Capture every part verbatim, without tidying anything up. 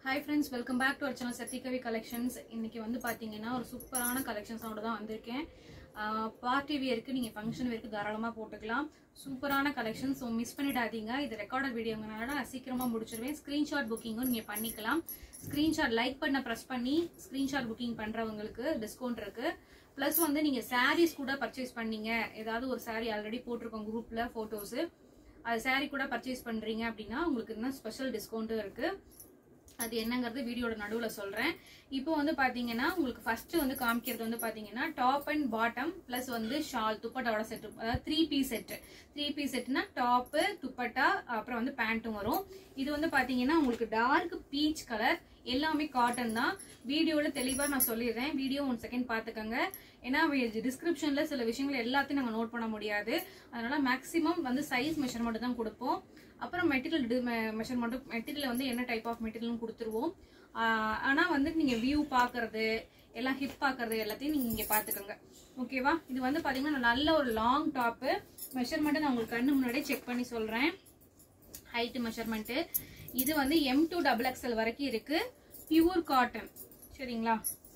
Hi friends, welcome back to our channel Sathiyakavi collections. இன்னைக்கு வந்து பாத்தீங்கன்னா ஒரு சூப்பரான கலெக்ஷன்ஸ் ஓட தான் வந்திருக்கேன். பார்ட்டி வியருக்கு நீங்க ஃபங்க்ஷன் வியருக்கு தாராளமா போட்டுக்கலாம். சூப்பரான கலெக்ஷன்ஸ். சோ மிஸ் பண்ணிடாதீங்க. இது ரெக்கார்டட் வீடியோங்கனால நான் சீக்கிரமா முடிச்சிருவேன். ஸ்கிரீன்ஷாட் புக்கிங்கும் நீங்க பண்ணிக்கலாம். ஸ்கிரீன்ஷாட் லைக் பண்ண பிரஸ் பண்ணி ஸ்கிரீன்ஷாட் புக்கிங் பண்றவங்களுக்கு டிஸ்கவுண்ட் இருக்கு. பிளஸ் வந்து நீங்க sarees கூட பர்ச்சேஸ் பண்ணீங்க. ஏதாவது ஒரு saree ஆல்ரெடி போட்டுருக்கோம் குரூப்ல போட்டோஸ். அது saree கூட பர்ச்சேஸ் பண்றீங்க அப்படினா உங்களுக்கு இன்னும் ஸ்பெஷல் டிஸ்கவுண்ட் இருக்கு. அது என்னங்கிறது வீடியோட நடுவுல சொல்றேன். இப்போ வந்து பாத்தீங்கன்னா உங்களுக்கு ஃபர்ஸ்ட் வந்து காமிக்கிறது வந்து பாத்தீங்கன்னா டாப் அண்ட் பாட்டம் பிளஸ் வந்து ஷால் துப்பட்டாவோட செட், அதாவது three piece set. Three piece செட்னா டாப் துப்பட்டா அப்புறம் வந்து பேண்ட்டும் வரும். இது வந்து பாத்தீங்கன்னா உங்களுக்கு டார்க் பீச் கலர், எல்லாமே காட்டன் தான். வீடியோல தெளிவா நான் சொல்லிடுறேன். வீடியோ ஒன் செகண்ட் பாத்துக்கோங்க. ஏன்னா டிஸ்கிரிப்ஷன்ல சில விஷயங்கள் எல்லாத்தையும் நாங்க நோட் பண்ண முடியாது. அதனால மேக்ஸிமம் வந்து சைஸ் மெஷர்மெண்ட் தான் கொடுப்போம். அப்புறம் மெட்டீரியல் மெஷர்மெண்ட், மெட்டீரியல் வந்து என்ன டைப் ஆஃப் மெட்டீரியல் கொடுத்துருவோம். ஆனா வந்து நீங்க வியூ பாக்குறது எல்லாம் ஹிப் பாக்குறது எல்லாத்தையும் நீங்க இங்க பாத்துக்கோங்க. ஓகேவா? இது வந்து பாத்தீங்கன்னா நல்ல ஒரு லாங் டாப். மெஷர்மெண்ட் நான் உங்களுக்கு கண்ணு முன்னாடியே செக் பண்ணி சொல்றேன். ஹைட் மெஷர்மெண்ட் இது வந்து எம் டூ டபுள் எக்ஸ்எல் வரைக்கும் இருக்கு. Pure cotton. சரிங்களா?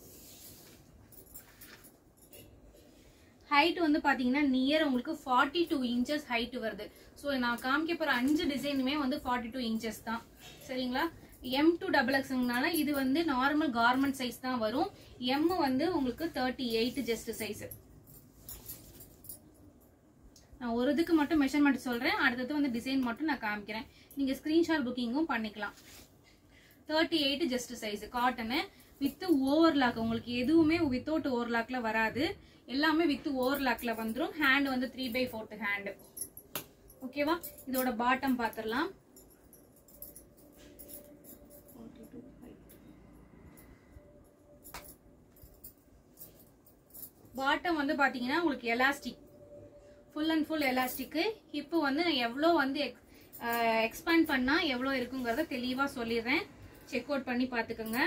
ஹைட் வந்து பாத்தீங்கன்னா நியர் உங்களுக்கு ஃபார்ட்டி டூ இன்ச்சஸ் ஹைட் வருது. ஸோ நான் காமிக்க போற அஞ்சு டிசைனுமே வந்து ஃபார்ட்டி டூ இன்ச்சஸ் தான். சரிங்களா? எம் டூ டபுள் எக்ஸ்னால இது வந்து நார்மல் கார்மெண்ட் சைஸ் தான் வரும். எம் வந்து உங்களுக்கு தேர்ட்டி எயிட் ஜஸ்ட் சைஸ். நான் ஒரு இதுக்கு மட்டும் மெஷர்மெண்ட் சொல்றேன். அடுத்தது வந்து டிசைன் மட்டும் நான் காமிக்கிறேன். நீங்க ஸ்கிரீன்ஷாட் புக்கிங்கும் பண்ணிக்கலாம். Thirty eight just size cotton with overlock. உங்களுக்கு எதுவுமே வித்தவுட் ஓவர்லாக்ல வராது. எல்லாமே வித் ஓவர்லாக்ல வந்துடும். ஹேண்ட் வந்து த்ரீ பை ஃபோர்த் ஹேண்ட். ஓகேவா? இதோட பாட்டம் பாத்திரலாம். பாட்டம் வந்து பாத்தீங்கன்னா உங்களுக்கு elastic, full and full elastic. Hip வந்து எவ்வளோ வந்து எக்ஸ்பேண்ட் பண்ணா எவ்வளோ இருக்குங்கிறத தெளிவா சொல்லிடுறேன். செக் அவுட் பண்ணி பாத்துக்கோங்க.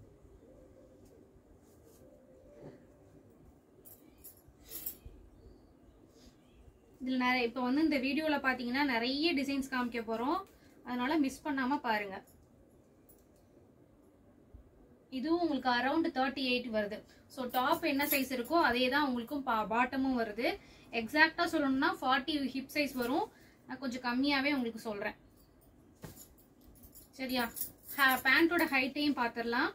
இதுல நிறைய இப்ப வந்து இந்த வீடியோல பாத்தீங்கன்னா நிறைய டிசைன்ஸ் காமிக்க போறோம். அதனால மிஸ் பண்ணாம பாருங்க. இதுவும் உங்களுக்கு அரௌண்ட் தேர்ட்டி எயிட் வருது. ஸோ டாப் என்ன சைஸ் இருக்கோ அதே தான் உங்களுக்கும் பாட்டமும் வருது. எக்ஸாக்டா சொல்லணும்னா ஃபார்ட்டி ஹிப் சைஸ் வரும். நான் கொஞ்சம் கம்மியாவே உங்களுக்கு சொல்றேன். சரியா? பேண்டோட ஹைட்டையும் பாத்திரலாம்.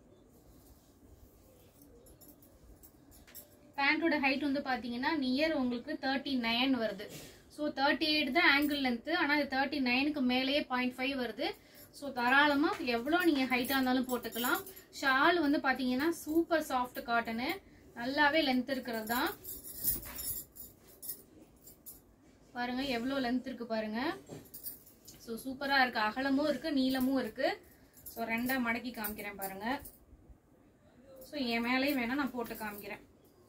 பேண்டோட ஹைட் வந்து பாத்தீங்கன்னா நியர் உங்களுக்கு தேர்ட்டி நைன் வருது. ஸோ தேர்ட்டி எயிட் தான் ஆங்கிள் லென்த். ஆனா இது தேர்ட்டி நைனுக்கு மேலேயே பாயிண்ட் ஃபைவ் வருது. ஸோ தாராளமா எவ்வளோ நீங்க ஹைட்டா இருந்தாலும் போட்டுக்கலாம். ஷால் வந்து பாத்தீங்கன்னா சூப்பர் சாஃப்ட் காட்டனு, நல்லாவே லென்த் இருக்கிறது தான். பாருங்க எவ்வளோ லென்த் இருக்கு பாருங்க. ஸோ சூப்பரா இருக்கு. அகலமும் இருக்கு நீளமும் இருக்கு. ஸோ ரெண்டா மடக்கி காமிக்கிறேன் பாருங்க. ஸோ என் மேலேயும் வேணா நான் போட்டு காமிக்கிறேன்.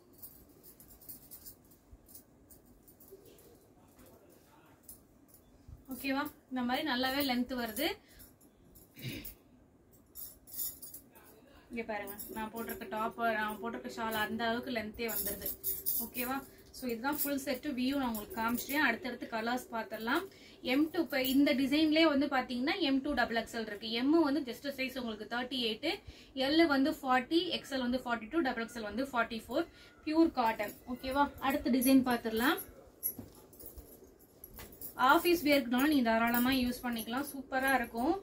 ஓகேவா? இந்த மாதிரி நல்லாவே லென்த் வருது. இங்க பாருங்க, நான் போட்டிருக்க டாப், நான் போட்டிருக்க ஷால் அந்த அளவுக்கு லென்த்தே வந்துருது. ஓகேவா? ஸோ இதுதான் ஃபுல் செட் வியூ நான் உங்களுக்கு காமிச்சிட்டேன். அடுத்தடுத்து கலர்ஸ் பார்த்துடலாம். எம் டூ இப்போ இந்த டிசைன்லேயே வந்து பார்த்தீங்கன்னா எம் டூ டபுள் எக்ஸ்எல் இருக்கு. எம் வந்து ஜஸ்ட் சைஸ் உங்களுக்கு தேர்ட்டி எயிட், எல் வந்து ஃபார்ட்டி, எக்ஸ்எல் வந்து ஃபார்ட்டி டூ, டபுள் எக்ஸ்எல் வந்து ஃபார்ட்டி ஃபோர். Pure cotton. ஓகேவா? அடுத்த டிசைன் பார்த்துடலாம். ஆஃபீஸ் வேர்க்குனாலும் நீங்க தாராளமா யூஸ் பண்ணிக்கலாம். சூப்பரா இருக்கும்.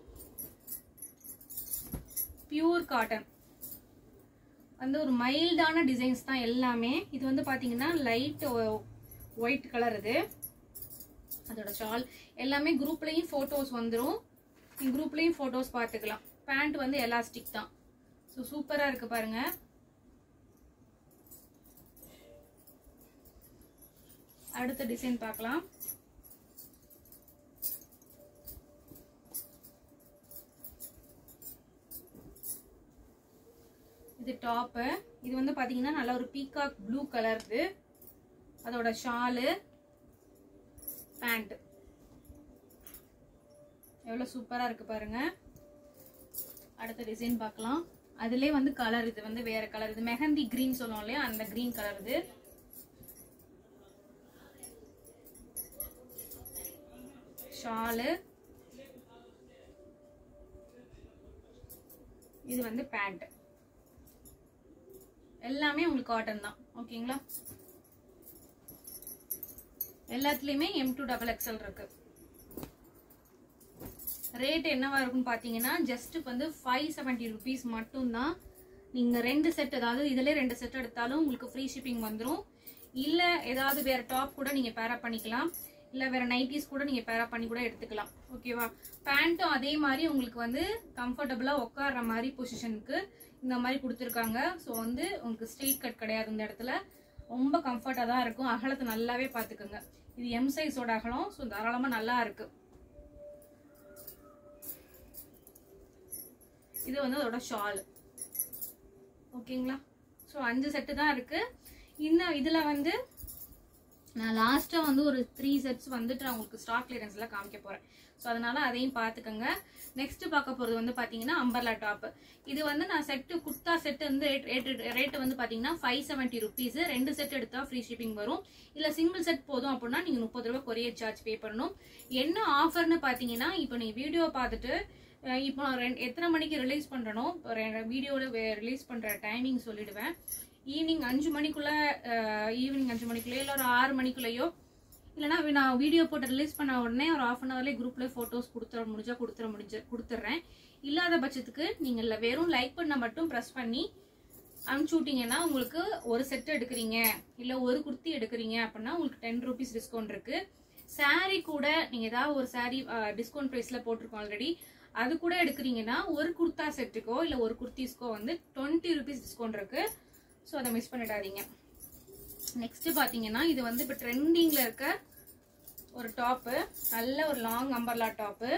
பியூர் காட்டன் வந்து ஒரு மைல்டான டிசைன்ஸ் தான் எல்லாமே. இது வந்து பாத்தீங்கன்னா லைட் ஒயிட் கலர். இது அதோட ஷால் எல்லாமே குரூப்லயும் போட்டோஸ் வந்துரும். குரூப்லயும் போட்டோஸ் பாத்துக்கலாம். பேண்ட் வந்து எலாஸ்டிக் தான். ஸோ சூப்பரா இருக்கு பாருங்க. அடுத்த டிசைன் பார்க்கலாம். இது டாப். இது வந்து பாத்தீங்கன்னா நல்ல ஒரு பீகாக் ப்ளூ கலர். அதோட ஷாலு, பேண்ட் எவ்வளவு சூப்பரா இருக்கு பாருங்க. அடுத்த டிசைன் பார்க்கலாம். அதுலயே வந்து கலர், இது வந்து வேற கலர். இது மெஹந்தி கிரீன் சொல்லுவோம் இல்லையா, அந்த கிரீன் கலர். இது ஷாலு, இது வந்து பேண்ட். எல்லாமே உங்களுக்கு காட்டன் தான். ஓகேங்களா? எல்லாத்துலயுமே எம் டூ டபுள் எக்ஸ்எல் இருக்கு. ரேட் என்னவா இருக்குன்னு பாத்தீங்கன்னா ஜஸ்ட் வந்து ஃபைவ் செவன்டி ருபீஸ் மட்டும் தான். நீங்க ரெண்டு செட், அதாவது இதுல ரெண்டு செட் எடுத்தாலும் உங்களுக்கு ஃப்ரீ ஷிப்பிங் வந்துடும். இல்ல ஏதாவது வேற டாப் கூட நீங்க பேரா பண்ணிக்கலாம், இல்ல வேற நைட்டிஸ் கூட நீங்க பேரா பண்ணி கூட எடுத்துக்கலாம். ஓகேவா? பேண்ட்டும் அதே மாதிரி உங்களுக்கு வந்து கம்ஃபர்டபுளா உட்கார்ற மாதிரி பொசிஷனுக்கு இந்த மாதிரி கொடுத்துருக்காங்க. ஸோ வந்து உங்களுக்கு ஸ்ட்ரெயிட் கட் கிடையாது. இந்த இடத்துல ரொம்ப கம்ஃபர்ட்டா தான் இருக்கும். அகலத்தை நல்லாவே பாத்துக்கோங்க. இது எம் சைஸோட அகலம். ஸோ தாராளமா நல்லா இருக்கு. இது வந்து அதோட ஷால். ஓகேங்களா? ஸோ அஞ்சு செட்டு தான் இருக்கு. இன்னும் இதுல வந்து நான் லாஸ்டா வந்து ஒரு த்ரீ செட்ஸ் வந்துட்டு நான் உங்களுக்கு ஸ்டாக் கிளியரன்ஸ் எல்லாம் காமிக்க போறேன். ஸோ அதனால அதையும் பாத்துக்கோங்க. நெக்ஸ்ட் பார்க்க போறது வந்து பாத்தீங்கன்னா அம்பர்லா டாப். இது வந்து நான் செட்டு குர்த்தா செட் வந்து ரேட் வந்து பாத்தீங்கன்னா ஃபைவ் செவன்டி ருபீஸ். ரெண்டு செட் எடுத்தா ஃப்ரீ ஷிப்பிங் வரும். இல்ல சிங்கிள் செட் போதும் அப்படின்னா நீங்க முப்பது ரூபாய் கொரியர் சார்ஜ் பே பண்ணணும். என்ன ஆஃபர்னு பாத்தீங்கன்னா, இப்போ நீங்க வீடியோ பார்த்துட்டு இப்போ எத்தனை மணிக்கு ரிலீஸ் பண்றனோ வீடியோட ரிலீஸ் பண்ற டைமிங் சொல்லிடுவேன். ஈவினிங் அஞ்சு மணிக்குள்ள ஈவினிங் அஞ்சு மணிக்குள்ளயோ இல்ல ஒரு ஆறு மணிக்குள்ளயோ, இல்லைன்னா நான் வீடியோ போட்டு ரிலீஸ் பண்ண உடனே ஒரு ஆஃப் அன் ஹவர்லேயே குரூப்ல போட்டோஸ் கொடுத்துட முடிஞ்சா கொடுத்துட முடிஞ்ச கொடுத்துட்றேன். இல்லாத பட்சத்துக்கு நீங்க இல்ல வெறும் லைக் பண்ண மட்டும் ப்ரெஸ் பண்ணி அனுப்பிச்சு விட்டீங்கன்னா உங்களுக்கு ஒரு செட் எடுக்கிறீங்க இல்ல ஒரு குர்த்தி எடுக்கிறீங்க அப்படின்னா உங்களுக்கு டென் ருபீஸ் டிஸ்கவுண்ட் இருக்கு. சாரி கூட நீங்க ஏதாவது ஒரு சாரி டிஸ்கவுண்ட் பிரைஸ்ல போட்டிருக்கோம் ஆல்ரெடி, அது கூட எடுக்கிறீங்கன்னா ஒரு குர்த்தா செட்டுக்கோ இல்ல ஒரு குர்த்திஸ்க்கோ வந்து டுவெண்ட்டி ருபீஸ் டிஸ்கவுண்ட் இருக்கு. ஸோ அதை மிஸ் பண்ணிடாதீங்க. நெக்ஸ்ட் பாத்தீங்கன்னா இது வந்து இப்போ ட்ரெண்டிங்ல இருக்க ஒரு டாப்பு, நல்ல ஒரு லாங் அம்பர்லா டாப்பு.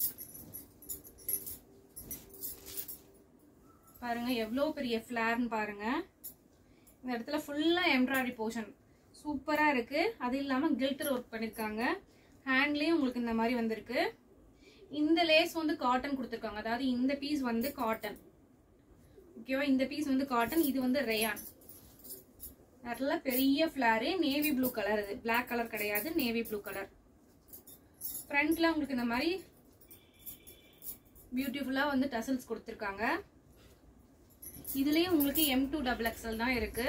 பாருங்க எவ்வளவு பெரிய ஃபிளார்னு பாருங்க. இந்த இடத்துல ஃபுல்லா எம்ப்ராய்டரி போர்ஷன் சூப்பரா இருக்கு. அது இல்லாம கில்டர் ஒர்க் பண்ணிருக்காங்க. ஹேண்ட்லயும் உங்களுக்கு இந்த மாதிரி வந்திருக்கு. இந்த லேஸ் வந்து காட்டன் கொடுத்துருக்காங்க. அதாவது இந்த பீஸ் வந்து காட்டன். ஓகேவா? இந்த பீஸ் வந்து காட்டன். இது வந்து ரேயான். நல்ல பெரிய ஃபிளாரு, நேவி ப்ளூ கலர். இது பிளாக் கலர் கிடையாது, நேவி ப்ளூ கலர். ஃப்ரண்ட்ல உங்களுக்கு இந்த மாதிரி பியூட்டிஃபுல்லா வந்து டசல்ஸ் கொடுத்துருக்காங்க. இதுலயும் உங்களுக்கு எம் டூ டபுள் எக்ஸ்எல் தான் இருக்கு.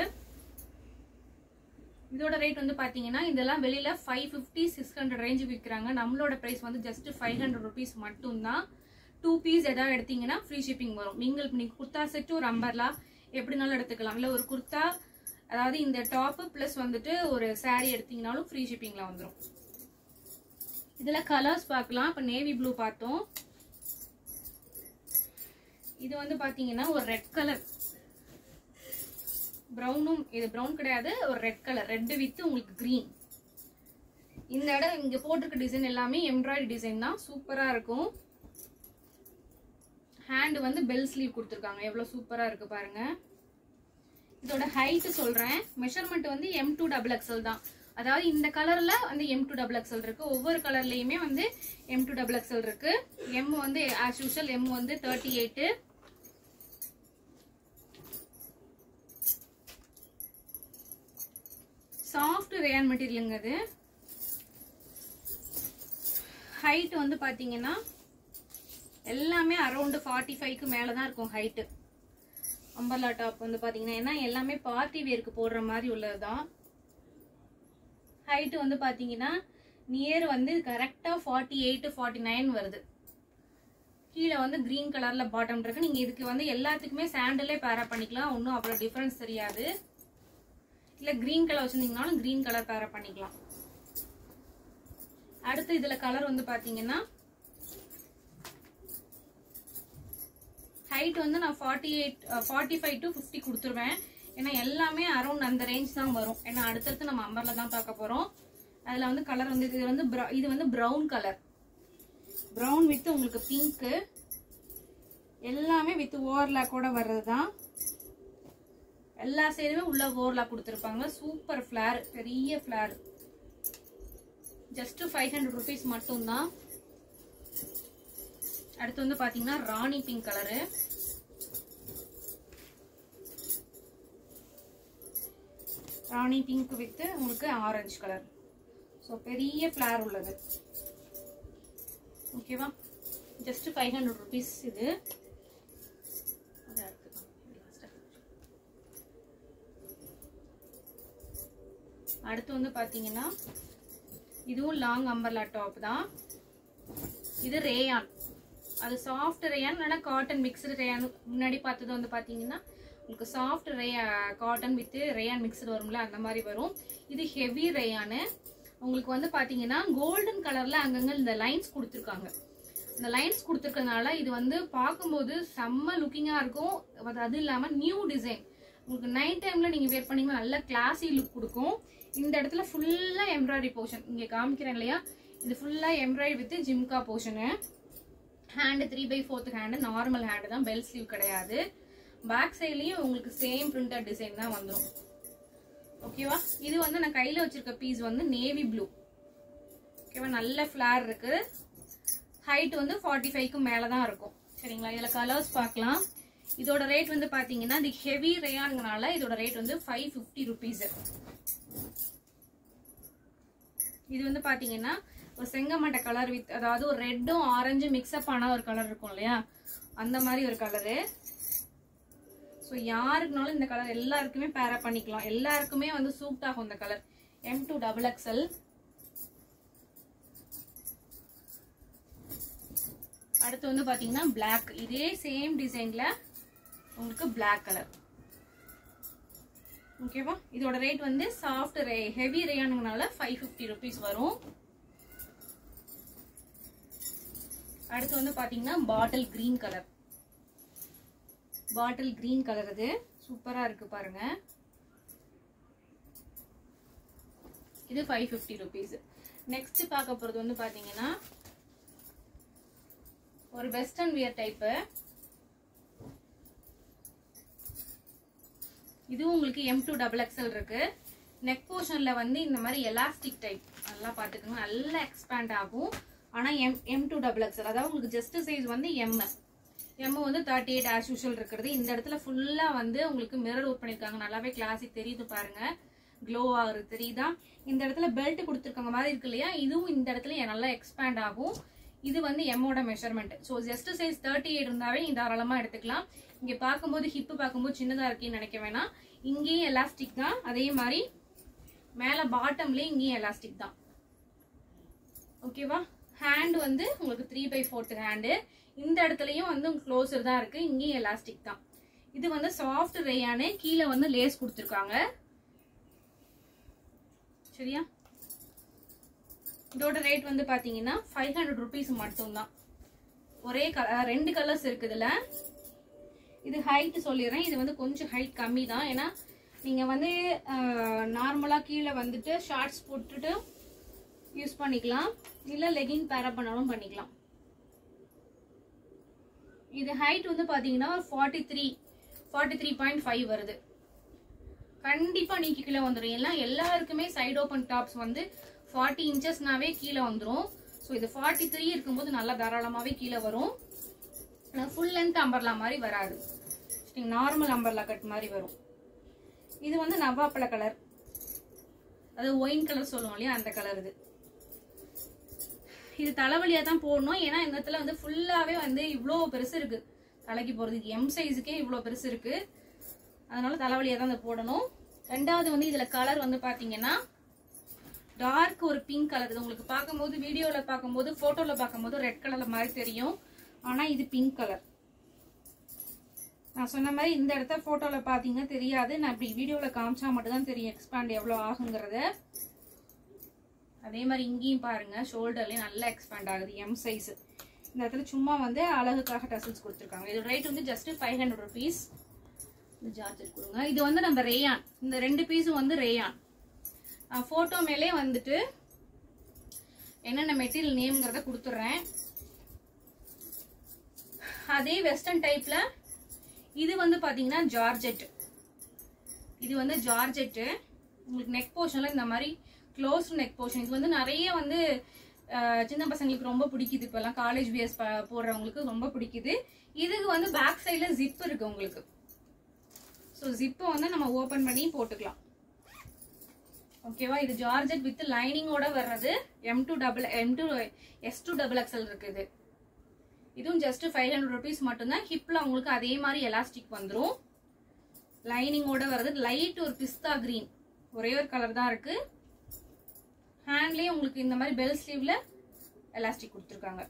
இதோட ரேட் வந்து பாத்தீங்கன்னா இதெல்லாம் வெளியில five fifty six hundred range விற்கிறாங்க. நம்மளோட பிரைஸ் வந்து ஜஸ்ட் ஃபைவ் ஹண்ட்ரட் ருபீஸ் மட்டும் தான். டூ பீஸ் ஏதாவது எடுத்தீங்கன்னா ஃப்ரீ ஷிப்பிங் வரும். நீங்கள் நீங்க குர்த்தா செட் ஒரு அம்பர்லா எப்படினாலும் எடுத்துக்கலாம். இல்ல ஒரு குர்த்தா அதாவது இந்த டாப் பிளஸ் வந்துட்டு ஒரு சாரி எடுத்தீங்கனாலும் ஃப்ரீ ஷிப்பிங்ல வந்துடும். இதுல கலர்ஸ் பார்க்கலாம். இப்ப நேவி ப்ளூ பார்த்தோம். இது வந்து பாத்தீங்கன்னா ஒரு ரெட் கலர், பிரவுனும், இது பிரவுன் கிடையாது, ஒரு ரெட் கலர், ரெட் வித் உங்களுக்கு கிரீன். இந்த இடம் இங்க போட்டிருக்க டிசைன் எல்லாமே எம்ப்ராய்டரி டிசைன் தான். சூப்பரா இருக்கும். ஹேண்ட் வந்து பெல் ஸ்லீவ் கொடுத்துருக்காங்க. எவ்வளவு சூப்பரா இருக்கு பாருங்க. இதோட ஹைட் சொல்றேன். மெஷர்மெண்ட் வந்து எம் டூ டபுள் எக்ஸ்எல் தான். அதாவது இந்த கலர்ல வந்து எம் டூ டபுள் எக்ஸ்எல் இருக்கு. ஒவ்வொரு கலர்லயுமே வந்து எம் டூ டபுள் எக்ஸ்எல் இருக்கு. எம் வந்து ஆஸ் யூஷுவல் எம் வந்து தேர்ட்டி எயிட். சாஃப்ட் ரேயான் மெட்டீரியலுங்க இது. ஹைட் வந்து பாத்தீங்கன்னா எல்லாமே அரௌண்ட் ஃபார்ட்டி ஃபைவ்க்கு மேலதான் இருக்கும் ஹைட். அம்பர்லா டாப் வந்து பாத்தீங்கன்னா ஏன்னா எல்லாமே பார்ட்டி வேருக்கு போடுற மாதிரி உள்ளதுதான். ஹைட் வந்து பாத்தீங்கன்னா நியர் வந்து கரெக்டா ஃபார்ட்டி எயிட் ஃபார்ட்டி நைன் வருது. கீழே வந்து கிரீன் கலர்ல பாட்டம் இருக்கு. நீங்க இதுக்கு வந்து எல்லாத்துக்குமே சாண்டலே பேரா பண்ணிக்கலாம். ஒன்னும் அவ்வளவு டிஃபரன்ஸ் தெரியாது. இல்ல கிரீன் கலர் வச்சிருந்தீங்கனாலும் கிரீன் கலர் பேரா பண்ணிக்கலாம். அடுத்து இதுல கலர் வந்து பாத்தீங்கன்னா ஹைட் வந்து நான் forty eight forty five to fifty கொடுத்துருவேன். ஏன்னா எல்லாமே அரௌண்ட் அந்த ரேஞ்ச் தான் வரும். ஏன்னா அடுத்தடுத்து நம்ம அம்பர்ல தான் பார்க்க போறோம். அதுல வந்து கலர் வந்து இது வந்து இது வந்து பிரவுன் கலர், பிரவுன் வித் உங்களுக்கு பிங்க், எல்லாமே வித் ஓவர்லாக்கோட வர்றதுதான். எல்லா சைடுமே உள்ள ஓவர்லாக் கொடுத்துருப்பாங்க. சூப்பர் ஃபிளார், பெரிய flare. Just five hundred rupees மட்டும் தான். அடுத்து வந்து பாத்தீங்கன்னா rani pink colour. Rani pink with உங்களுக்கு ஆரஞ்சு கலர். ஸோ பெரிய ஃபிளார் உள்ளது. ஓகேவா? ஜஸ்ட் ஃபைவ் ஹண்ட்ரட் ருபீஸ் இது. அடுத்து வந்து பாத்தீங்கன்னா இதுவும் லாங் அம்பர்லா டாப் தான். இது ரேயான், அது சாஃப்ட் ரேயான் இல்லைன்னா காட்டன் மிக்ஸ்டு ரேயான். முன்னாடி பார்த்தது வந்து பாத்தீங்கன்னா உங்களுக்கு soft rayon cotton with rayon mixed வரும்ல, அந்த மாதிரி வரும். இது ஹெவி ரேயானு. உங்களுக்கு வந்து பாத்தீங்கன்னா கோல்டன் கலர்ல அங்கங்க இந்த லைன்ஸ் கொடுத்துருக்காங்க. இந்த லைன்ஸ் கொடுத்துருக்கனால இது வந்து பார்க்கும்போது செம்ம லுக்கிங்கா இருக்கும். அது இல்லாம நியூ டிசைன், உங்களுக்கு நைட் டைம்ல நீங்க வேர் பண்ணீங்கன்னா நல்ல கிளாசி லுக் கொடுக்கும். இந்த இடத்துல ஃபுல்லா எம்ப்ராய்டரி போர்ஷன் இங்க காமிக்கிறேன் இல்லையா, இது ஃபுல்லா எம்ப்ராய்டரி வித் ஜிம்கா portion. Hand three by fourth hand, normal hand தான், பெல் ஸ்லீவ் கிடையாது. பேக் சைட்லயும் உங்களுக்கு சேம் பிரிண்டட் டிசைன் தான் வந்துடும். ஓகேவா, இது வந்து நான் கையில வச்சிருக்க பீஸ் வந்து நேவி ப்ளூ. ஓகேவா, நல்ல ஃபிளார் இருக்கு. ஹைட் வந்து ஃபார்ட்டி ஃபைவ்க்கு மேலதான் இருக்கும். சரிங்களா, இதுல கலர்ஸ் பார்க்கலாம். இதோட ரேட் வந்து பாத்தீங்கன்னா இது ஹெவி ரேயான்ங்கனால இதோட ரேட் வந்து ஃபைவ் ஃபிஃப்டி ருபீஸ். இது வந்து பாத்தீங்கன்னா ஒரு செங்கமட்ட கலர் வித், அதாவது ஒரு ரெட்டும் ஆரஞ்சும் மிக்ஸ்அப் ஆன ஒரு கலர் இருக்கும் இல்லையா, அந்த மாதிரி ஒரு கலரு. ஸோ யாருக்குனாலும் இந்த கலர் எல்லாருக்குமே பேரா பண்ணிக்கலாம், எல்லாருக்குமே வந்து சூட் ஆகும் இந்த colour. M to double XL. அடுத்து வந்து பாத்தீங்கன்னா பிளாக், இதே சேம் டிசைன்ல உங்களுக்கு பிளாக் கலர். ஓகேவா, இதோட ரேட் வந்து சாஃப்ட் ரே ஹெவி ரேயானுங்கனால ஃபைவ் ஃபிஃப்டி ருபீஸ் வரும். அடுத்து வந்து பாத்தீங்கன்னா bottle green colour. Bottle green colour இது சூப்பரா இருக்கு பாருங்க. இது ஃபைவ் ஃபிஃப்டி ருபீஸ். நெக்ஸ்ட் பார்க்க போறது வந்து பாத்தீங்கன்னா ஒரு வெஸ்டர்ன் வியர் டைப். இது உங்களுக்கு எம் டூ டபுள் எக்ஸ்எல் இருக்கு. நெக் போர்ஷன்ல வந்து இந்த மாதிரி எலாஸ்டிக் டைப் நல்லா பாத்துக்கோங்க, நல்லா எக்ஸ்பேண்ட் ஆகும். ஆனா M M to double XL, அதாவது உங்களுக்கு ஜஸ்ட் சைஸ் வந்து எம் எம் வந்து தேர்ட்டி எயிட் ஆஸ் யூஷுவல் இருக்கிறது. இந்த இடத்துல ஃபுல்லா வந்து உங்களுக்கு மிரர் ஒர்க் பண்ணிருக்காங்க, நல்லாவே கிளாசிக் தெரியுது பாருங்க, க்ளோ ஆகுறது தெரியுதா. இந்த இடத்துல பெல்ட் கொடுத்துருக்காங்க மாதிரி இருக்கு இல்லையா, இதுவும் இந்த இடத்துல நல்லா எக்ஸ்பேண்ட் ஆகும். இது வந்து எம்மோட measurement. So just size thirty eight இருந்தாவே நீங்க தாராளமா எடுத்துக்கலாம். இங்க பார்க்கும்போது ஹிப்பு பார்க்கும்போது சின்னதா இருக்குன்னு நினைக்க வேணாம், இங்கேயும் எலாஸ்டிக் தான். அதே மாதிரி மேல பாட்டம்லயும் இங்கேயும் எலாஸ்டிக் தான். ஓகேவா, ஹேண்ட் வந்து உங்களுக்கு த்ரீ பை ஃபோர்த் ஹேண்டு. இந்த இடத்துலயும் வந்து க்ளோசர் தான் இருக்கு, இங்கேயும் எலாஸ்டிக் தான். இது வந்து சாஃப்ட் ரேயானு, கீழே வந்து லேஸ் கொடுத்துருக்காங்க. சரியா, இதோட ரேட் வந்து பாத்தீங்கன்னா ஃபைவ் ஹண்ட்ரட் ருபீஸ் மட்டும் தான். ஒரே கலர், ரெண்டு கலர்ஸ் இருக்குதுல. இது ஹைட் சொல்லிடுறேன், இது வந்து கொஞ்சம் ஹைட் கம்மி தான். ஏன்னா நீங்க வந்து நார்மலா கீழே வந்துட்டு ஷார்ட்ஸ் போட்டுட்டு யூஸ் பண்ணிக்கலாம், இல்ல லெகின் பேரா பண்ணாலும் பண்ணிக்கலாம். இது ஹைட் வந்து பாத்தீங்கன்னா forty three forty three point five வருது. கண்டிப்பா நீக்கி கீழே வந்துடும். எல்லாம் எல்லாருக்குமே சைட் ஓப்பன் டாப்ஸ் வந்து ஃபார்ட்டி இன்ச்சஸ்னாவே கீழே வந்துடும். ஸோ இது ஃபார்ட்டி த்ரீ இருக்கும்போது நல்லா தாராளமாவே கீழே வரும். ஃபுல் லென்த் அம்பர்லா மாதிரி வராது, நார்மல் அம்பர்லா கட் மாதிரி வரும். இது வந்து நவாப்பழ கலர், அது ஒயின் கலர் சொல்லுவோம் இல்லையா, அந்த கலர். இது இது தலைவலியா தான் போடணும், ஏன்னா இந்த இடத்துல வந்து ஃபுல்லாவே வந்து இவ்வளோ பெருசு இருக்கு தலைக்கு போறதுக்கு. எம் சைஸுக்கே இவ்வளோ பெருசு இருக்கு, அதனால தலைவலியா தான் இதை போடணும். ரெண்டாவது வந்து இதுல கலர் வந்து பாத்தீங்கன்னா டார்க் ஒரு பிங்க் கலர். இது உங்களுக்கு பார்க்கும்போது வீடியோல பார்க்கும்போது போட்டோல பார்க்கும்போது ரெட் கலர்ல மாதிரி தெரியும், ஆனா இது பிங்க் கலர். நான் சொன்ன மாதிரி இந்த இடத்த போட்டோல பாத்தீங்கன்னா தெரியாது, நான் இப்படி வீடியோல காமிச்சா மட்டும் தான் தெரியும் எக்ஸ்பேண்ட் எவ்வளவு ஆகுங்கிறத. அதே மாதிரி இங்கேயும் பாருங்க, ஷோல்டர்லயும் நல்லா எக்ஸ்பேண்ட் ஆகுது, எம் சைஸ். இந்த இடத்துல சும்மா வந்து அழகுக்காக டசல்ஸ் கொடுத்துருக்காங்க. இதோட ரேட் வந்து just five hundred rupees. Georgette கொடுங்க. இது வந்து நம்ம ரேயான், இந்த ரெண்டு பீஸும் வந்து ரேயான். போட்டோ மேலே வந்துட்டு என்னென்ன மெட்டீரியல் நேம்ங்கிறத கொடுத்துட்றேன். அதே வெஸ்டர்ன் டைப்ல இது வந்து பாத்தீங்கன்னா ஜார்ஜெட். இது வந்து ஜார்ஜெட். உங்களுக்கு நெக் போர்ஷன்ல இந்த மாதிரி க்ளோஸ் நெக் போர்ஷன். இது வந்து நிறைய வந்து சின்ன பசங்களுக்கு ரொம்ப பிடிக்குது, இப்பெல்லாம் காலேஜ் வியர்ஸ் போடுறவங்களுக்கு ரொம்ப பிடிக்குது. இதுக்கு வந்து பேக் சைட்ல ஜிப் இருக்கு உங்களுக்கு. ஸோ ஜிப்பை வந்து நம்ம ஓபன் பண்ணி போட்டுக்கலாம். ஓகேவா, இது ஜார்ஜெட் வித் லைனிங்கோட வர்றது. M to double M to S to double XL இருக்குது. இதுவும் ஜஸ்ட் ஃபைவ் ஹண்ட்ரட் ருபீஸ் மட்டும்தான். ஹிப்ல உங்களுக்கு அதே மாதிரி எலாஸ்டிக் வந்துடும், லைனிங்கோட வர்றது. லைட் ஒரு பிஸ்தா கிரீன், ஒரே ஒரு கலர் தான் இருக்கு. ஹேண்ட்லயே உங்களுக்கு இந்த மாதிரி பெல் ஸ்லீவ்ல எலாஸ்டிக் கொடுத்துருக்காங்க.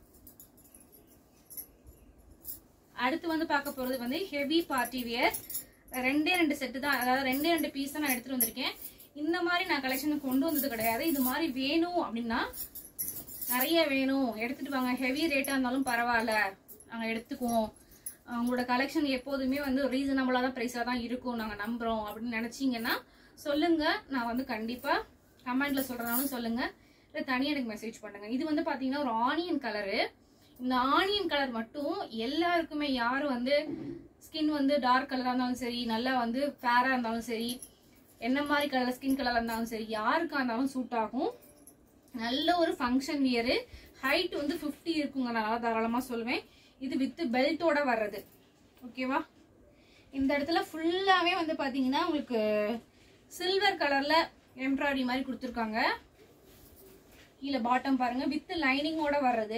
அடுத்து வந்து பார்க்க போறது வந்து ஹெவி பார்ட்டி வியர். ரெண்டே ரெண்டு செட்டு தான், அதாவது ரெண்டே ரெண்டு பீஸ் தான் நான் எடுத்துட்டு வந்திருக்கேன். இந்த மாதிரி நான் கலெக்ஷன் கொண்டு வந்தது கிடையாது. இது மாதிரி வேணும் அப்படின்னா நிறைய வேணும் எடுத்துட்டு வாங்க, ஹெவி ரேட்டா இருந்தாலும் பரவாயில்ல நாங்க எடுத்துக்குவோம், உங்களோட கலெக்ஷன் எப்போதுமே வந்து ரீசனபிளா தான் பிரைஸா தான் இருக்கும், நாங்க நம்புறோம் அப்படின்னு நினைச்சீங்கன்னா சொல்லுங்க. நான் வந்து கண்டிப்பா கமெண்ட்ல சொல்றதாலும் சொல்லுங்க, இல்லை தனியாக எனக்கு மெசேஜ் பண்ணுங்க. இது வந்து பாத்தீங்கன்னா ஒரு ஆனியன் கலரு. இந்த ஆனியன் கலர் மட்டும் எல்லாருக்குமே, யாரும் வந்து ஸ்கின் வந்து டார்க் கலரா இருந்தாலும் சரி, நல்லா வந்து ஃபேரா இருந்தாலும் சரி, என்ன மாதிரி கலர் ஸ்கின் கலரா இருந்தாலும் சரி, யாருக்கா இருந்தாலும் சூட் ஆகும். நல்ல ஒரு ஃபங்க்ஷன் வியரு. ஹைட் வந்து ஃபிஃப்டி இருக்குங்க, நான் தாராளமா சொல்லுவேன். இது வித் பெல்ட்டோட வர்றது. ஓகேவா? இந்த இடத்துல ஃபுல்லாவே வந்து பாத்தீங்கன்னா உங்களுக்கு சில்வர் கலர்ல எம்ப்ராய்டரி மாதிரி கொடுத்துருக்காங்க. கீழே பாட்டம் பாருங்க, வித் லைனிங்கோட வர்றது.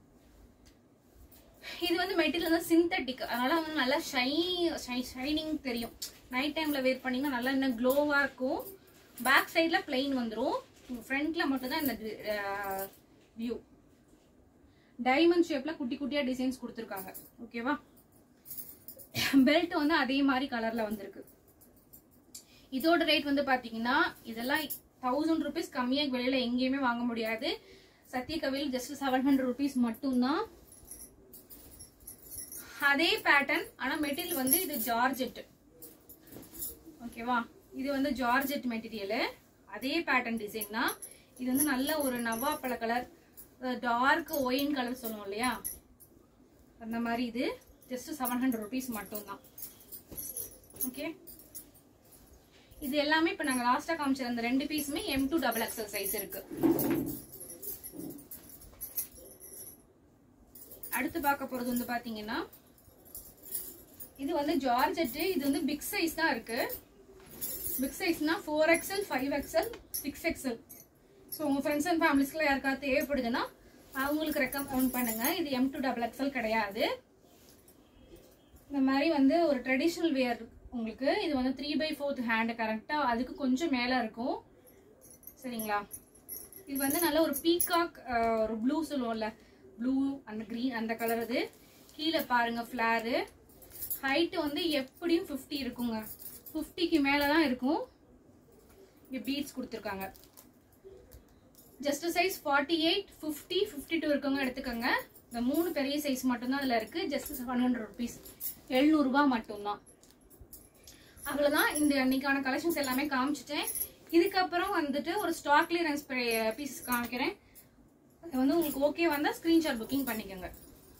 இது வந்து மெட்டீரியல் வந்து சிந்தட்டிக், அதனால வந்து நல்லா ஷை ஷைனிங் தெரியும். நைட் டைம்ல வேர் பண்ணீங்கன்னா நல்லா இன்னும் க்ளோவா இருக்கும். பேக் சைட்ல பிளெயின் வந்துடும், ஃப்ரண்ட்ல மட்டும் தான் இந்த வியூ. டைமண்ட் ஷேப்ல குட்டி குட்டியா டிசைன்ஸ் கொடுத்துருக்காங்க. ஓகேவா? பெல்ட் வந்து அதே மாதிரி கலர்ல வந்திருக்கு. இதோட ரேட் வந்து பாத்தீங்கன்னா இதெல்லாம் தௌசண்ட் ருபீஸ் கம்மியா வெளியில எங்கேயுமே வாங்க முடியாது. சத்யகவியில் ஜஸ்ட் செவன் ஹண்ட்ரட் ருபீஸ் மட்டும்தான். அதே பேட்டர்ன், ஆனா மெட்டீரியல் வந்து இது ஜார்ஜெட். ஓகேவா? இது வந்து ஜார்ஜெட் மெட்டீரியல், அதே பேட்டர்ன் டிசைன் தான். இது வந்து நல்ல ஒரு நவாப்பழ கலர், டார்க் ஒயின் கலர் சொல்லுவோம் இல்லையா, அந்த மாதிரி. இது ஜஸ்ட் செவன் ஹண்ட்ரட் ருபீஸ் மட்டும்தான். ஓகே, இது எல்லாமே இப்ப நாங்க லாஸ்டா காமிச்ச அந்த ரெண்டு பீஸுமே M to double XL size இருக்கு. அடுத்து பார்க்க போறது வந்து பாத்தீங்கன்னா இது வந்து ஜார்ஜெட். இது வந்து பிக் சைஸ் தான் இருக்கு. பிக் சைஸ்னா four XL, five XL, six XL. So உங்க ஃப்ரெண்ட்ஸ் அண்ட் ஃபேமிலிஸ்க்குள்ள யாருக்காவது தேவைப்படுதுன்னா அவங்களுக்கு ரெக்கமெண்ட் பண்ணுங்க. இது எம் டூ டபுள் எக்ஸ்எல் கிடையாது. இந்த மாதிரி வந்து ஒரு ட்ரெடிஷ்னல் வேர் உங்களுக்கு. இது வந்து த்ரீ பை ஃபோர்த் ஹேண்ட் கரெக்டா அதுக்கு கொஞ்சம் மேல இருக்கும். சரிங்களா? இது வந்து நல்ல ஒரு பீகாக், ஒரு ப்ளூ சொல்லுவோம்ல, ப்ளூ அந்த கிரீன் அந்த கலர். இது கீழே பாருங்க ஃபிளாரு. ஹைட் வந்து எப்படியும் ஃபிஃப்டி இருக்குங்க, ஃபிஃப்டிக்கு மேலதான் இருக்கும். இங்க பீட்ஸ் கொடுத்துருக்காங்க. Just size forty eight, fifty, fifty two இருக்கவங்க எடுத்துக்கோங்க. இந்த மூணு பெரிய சைஸ் மட்டும்தான் அதுல இருக்கு. ஜஸ்ட் செவன் ஹண்ட்ரட் ருபீஸ், எழுநூறு ரூபாய் மட்டும்தான். அவ்வளவுதான். இந்த அன்னைக்கான கலெக்ஷன்ஸ் எல்லாமே காமிச்சிட்டேன். இதுக்கப்புறம் வந்துட்டு ஒரு ஸ்டாக் கிளியரன்ஸ் பீசஸ் காமிக்கிறேன். அது வந்து உங்களுக்கு ஓகே வந்தா ஸ்கிரீன்ஷாட் புக்கிங் பண்ணிக்கோங்க.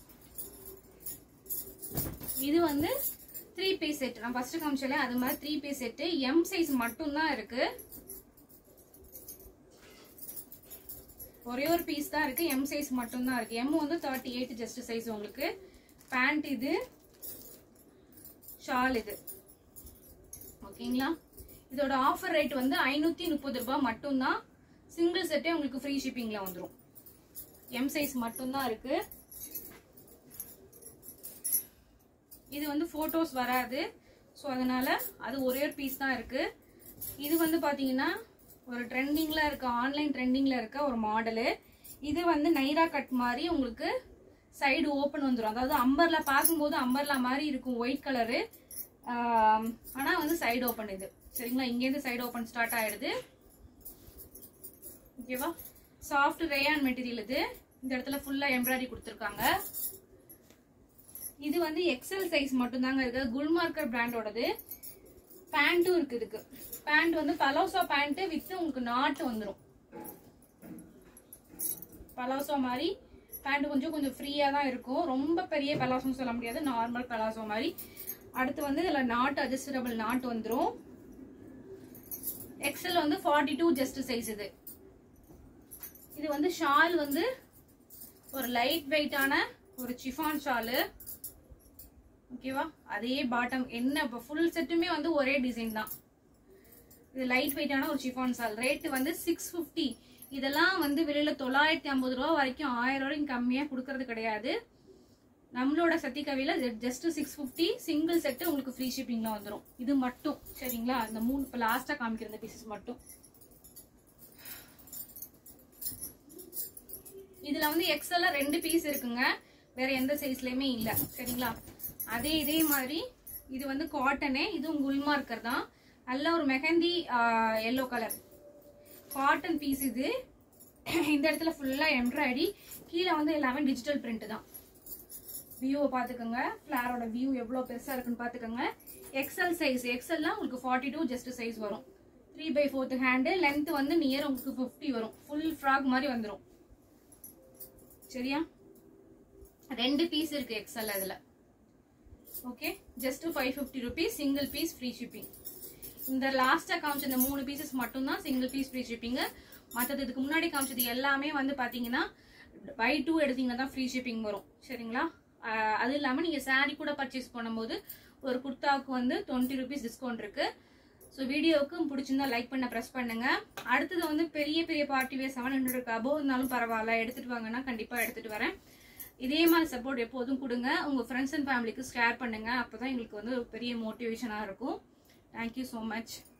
இது வந்து த்ரீ பீஸ் செட். நான் ஃபர்ஸ்ட் காமிச்சல அது மாதிரி three piece set. M size மட்டும் தான் இருக்கு, ஒரே ஒரு பீஸ் தான் இருக்கு. எம் சைஸ் மட்டும் தான் இருக்கு. எம் வந்து தேர்ட்டி எயிட் ஜஸ்ட் சைஸ் உங்களுக்கு. பேண்ட் இது, ஷால் இது. ஓகேங்களா? இதோட ஆஃபர் ரேட் வந்து ஐநூத்தி முப்பது ரூபாய் மட்டும் தான். சிங்கிள் செட்டே உங்களுக்கு ஃப்ரீ ஷிப்பிங்ல வந்துடும். எம் சைஸ் மட்டும் தான் இருக்கு. இது வந்து போட்டோஸ் வராது, ஸோ அதனால அது ஒரே ஒரு பீஸ் தான் இருக்கு. இது வந்து பாத்தீங்கன்னா ஒரு ட்ரெண்டிங்ல இருக்க, ஆன்லைன் ட்ரெண்டிங்ல இருக்க ஒரு மாடலு. இது வந்து நைரா கட் மாதிரி உங்களுக்கு சைடு ஓப்பன் வந்துடும். அதாவது அம்பர்லா பார்க்கும்போது அம்பர்லா மாதிரி இருக்கும், ஒயிட் கலரு. ஆனா வந்து சைடு ஓப்பன் இது. சரிங்களா? இங்கேருந்து சைடு ஓப்பன் ஸ்டார்ட் ஆயிடுது. ஓகேவா? சாஃப்ட் ரேயான் மெட்டீரியல் இது. இந்த இடத்துல ஃபுல்லா எம்ப்ராய்டரி கொடுத்துருக்காங்க. இது வந்து எக்ஸல் சைஸ் மட்டும் தாங்க இருக்கு. குல்மார்க்கர் பிராண்டோடது. பேண்ட்டும் இருக்கு. இதுக்கு பேண்ட் வந்து பலோசா பேண்ட் வித் உங்களுக்கு நாட்டு வந்துடும். பலாசோ மாதிரி பேண்ட் கொஞ்சம் கொஞ்சம் ஃப்ரீயா தான் இருக்கும். ரொம்ப பெரிய பலாசோன்னு சொல்ல முடியாது, நார்மல் பலாசோ மாதிரி. அடுத்து வந்து இதுல நாட் அட்ஜஸ்டபிள் நாட் வந்துடும். எக்ஸல் வந்து ஃபார்ட்டி டூ ஜஸ்ட் சைஸ் இது. இது வந்து ஷால் வந்து ஒரு லைட் வெயிட்டான ஒரு சிஃபான் ஷாலு. ஓகேவா? அதே பாட்டம் என்ன ஃபுல் செட்டுமே வந்து ஒரே டிசைன் தான். இது லைட் வெயிட்டான ஒரு சிஃபான் ஷால். ரேட் வந்து சிக்ஸ் பிப்டி. இதெல்லாம் வந்து வெளியில தொள்ளாயிரத்தி ஐம்பது ரூபா வரைக்கும், ஆயிரம் ரூபாய்க்கு கம்மியா கொடுக்கறது கிடையாது. நம்மளோட சத்திகவில just six fifty. Single set உங்களுக்கு ஃப்ரீ ஷிப்பிங்ல வந்துடும். இது மட்டும். சரிங்களா? இந்த மூணு இப்ப லாஸ்டா காமிக்கிற இந்த பீசஸ் மட்டும். இதுல வந்து எக்ஸ்எல்ல ரெண்டு பீஸ் இருக்குங்க, வேற எந்த சைஸ்லயுமே இல்ல சரிங்களா. அதே இதே மாதிரி இது வந்து காட்டனே, இதுவும் குல்மார்க்கர் தான், நல்ல ஒரு mehndi yellow colour cotton piece. இது இந்த இடத்துல ஃபுல்லா எம்ப்ராய்டரி, கீழே வந்து எல்லாமே டிஜிட்டல் பிரிண்ட் தான். வியூவை பாத்துக்கோங்க, ஃபிளாரோட வியூ எவ்வளவு பெருசா இருக்குன்னு பாத்துக்கோங்க. எக்ஸ்எல் சைஸ், எக்ஸ்எல்னா உங்களுக்கு ஃபார்ட்டி டூ ஜஸ்ட் சைஸ் வரும். Three by fourth hand, length வந்து நியர் உங்களுக்கு ஃபிஃப்டி வரும். ஃபுல் ஃப்ராக் மாதிரி வந்துடும் சரியா. ரெண்டு பீஸ் இருக்கு எக்ஸ்எல் அதுல. Okay, just five fifty rupees, single piece free shipping. இந்த லாஸ்டா காமிச்ச இந்த மூணு பீசஸ் மட்டும் தான் சிங்கிள் பீஸ் ஃப்ரீ ஷிப்பிங். மற்றது இதுக்கு முன்னாடி காமிச்சது எல்லாமே வந்து பாத்தீங்கன்னா பை டூ எடுத்தீங்கன்னா தான் ஃப்ரீ ஷிப்பிங் வரும் சரிங்களா. அது இல்லாம நீங்க சாரி கூட பர்ச்சேஸ் பண்ணும்போது ஒரு குர்தாவுக்கு வந்து டுவெண்ட்டி ருபீஸ் டிஸ்கவுண்ட் இருக்கு. ஸோ வீடியோவுக்கு பிடிச்சிருந்தா லைக் பண்ண ப்ரெஸ் பண்ணுங்க. அடுத்தது வந்து பெரிய பெரிய party wear seven hundred above இருந்தாலும் பரவாயில்ல, எடுத்துட்டு வாங்கன்னா கண்டிப்பா எடுத்துட்டு வரேன். இதே மாதிரி சப்போர்ட் எப்போதும் கொடுங்க, உங்க ஃப்ரெண்ட்ஸ் அண்ட் ஃபேமிலிக்கு ஷேர் பண்ணுங்க, அப்பதான் எங்களுக்கு வந்து ஒரு பெரிய மோட்டிவேஷனா இருக்கும். Thank you so much.